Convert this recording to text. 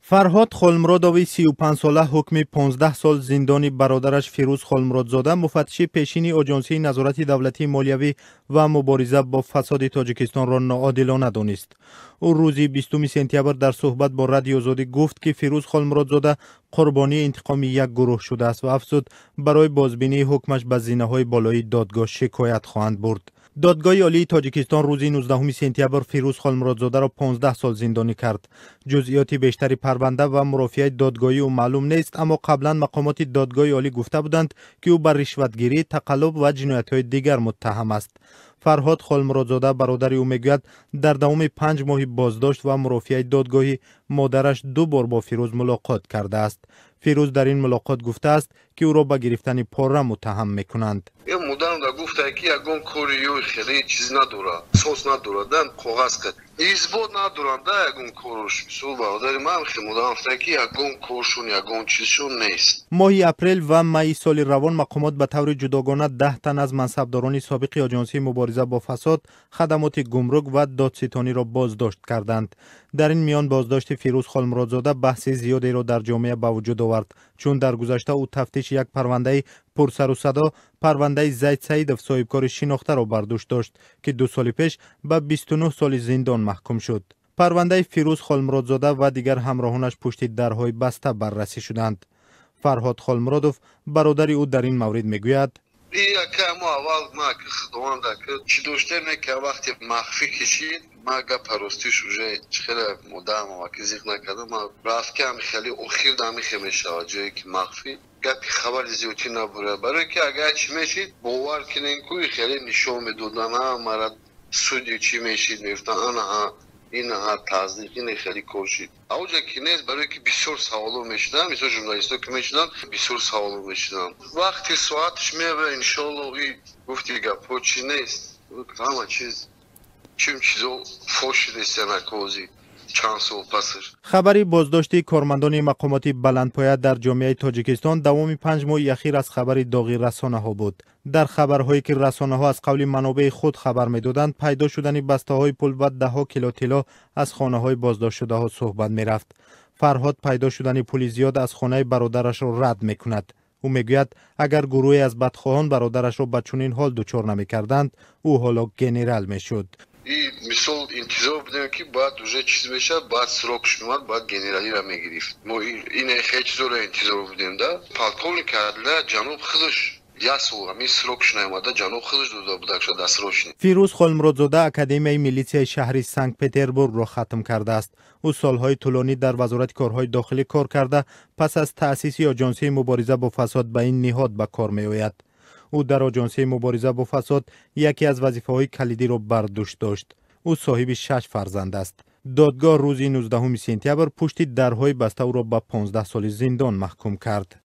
فرهاد خلمرودوی 35 ساله حکم 15 سال زندانی برادرش فیروز خلمرودزاده مفتش پیشین اجنسی نظارت دولتی مالیوی و مبارزه با فساد تاجیکستان را ناعادلانه دانست. او روز 20 سپتامبر در صحبت با رادیو آزادی گفت که فیروز خلمرودزاده قربانی انتقامی یک گروه شده است و افزود برای بازبینی حکمش به زینه‌های بالای دادگاه شکایت خواهند برد. دادگاه عالی تاجیکستان روز 19 سپتامبر فیروز خلمرودزاده را 15 سال زندانی کرد. جزئیات بیشتری پرونده و مرافعه دادگاهی او معلوم نیست، اما قبلا مقامات دادگاه عالی گفته بودند که او بر رشوتگیری، تقلب و جنایت‌های دیگر متهم است. فرهاد خلمرودزاده برادر او میگوید در دوام 5 ماه بازداشت و مرافعه دادگاهی مادرش 2 بار با فیروز ملاقات کرده است. فیروز در این ملاقات گفته است که او را به گرفتن پاره متهم میکنند. Я мударам да гуфта ки ягон кори ёй хеле чиз надора, сос надорадан қоғаз кад. Избод надоран да ягон корш мисол бародари ман хе мударам гуфта ки ягон коршун ягон чизшун нест. ماه اپریل و می سال روان مقامات به طور جداگانه 10 تن از منصبداران سابق آژانسی مبارزه با فساد، خدمات گمرک و دادستانی را بازداشت کردند. در این میان بازداشت فیروز خلمرودزاده بحث زیادی را در جامعه به وجود آورد، چون در گذشته او تفتیش یک پرونده پرسر و صدا، پرونده زید سعیدов صاحبکار شناخته را بر دوش داشت که 2 سال پیش به 29 سال زندان محکوم شد. پرونده فیروز خلمرودزاده و دیگر همراهانش پشت درهای بسته بررسی شدند. فرهاد خلمرودوف برادر او در این مورد میگوید яка мо аввал ма ки худованда ки чӣ доштем не ки вақте махфӣ кишид ма гапа ростиш уже хеле модам ва ки зиқ накардам ма рафкам хеле охир дамихе мешавад ҷое ки махфӣ гапи хабари зиёдӣ набура барое ки агар чӣ мешид бовар кинен ки хеле нишон медодам мара суди чӣ мешид мегуфтам ана این تصدیق این خیلی کوشید اوجا که نیست برای که بسیار سوالو میشدن مثل ژورنالیستا که میشدن بسیار سوالو میشدن وقتی ساعتش میبره انشالله این گفتی گپو چی نیست همه چیز چیم چیزو فوش دیست نکوزی چند سال پسش. خبری بازداشت کارمندان مقامات بلندپایه در جامعه تاجیکستان دوام 5 ماه اخیر از خبر داغی رسانه ها بود. در خبرهایی که رسانه ها از قول منابع خود خبر میدادند پیدا شدن بسته های پول و 10 کیلو طلا از خانه های بازداشت شده ها صحبت می رفت. فرهاد پیدا شدن پول زیاد از خانه برادرش را رد می کند. او میگوید اگر گروهی از بدخواهان برادرش را به چنین حال دچار نمی کردند او حالا گنرال می شد. این مثال انتظار بودیم که باید уже چیز بشه باید سروکش میمد باید گنرالی را میگرفت ما این خیلی چیز رو انتظار بودیم ده پالکولنیک کردله جنوب خودش یاسو امی سروکش نیامده جنوب خودش داده بوده شده دستروشنی. فیروز خلمرودزاده اکادمی میلیسیای شهری سنت پتربورگ را ختم کرده است. او سالهای طولانی در وزارت کارهای داخلی کار کرده پس از تأسیس آژانسی مبارزه با فساد به این نهاد به کار میآید. او در آژانسی مبارزه با فساد یکی از وظیفه‌های کلیدی را بر دوش داشت. او صاحب 6 فرزند است. دادگاه روز 19 سپتامبر پشت درهای بسته او را به 15 سال زندان محکوم کرد.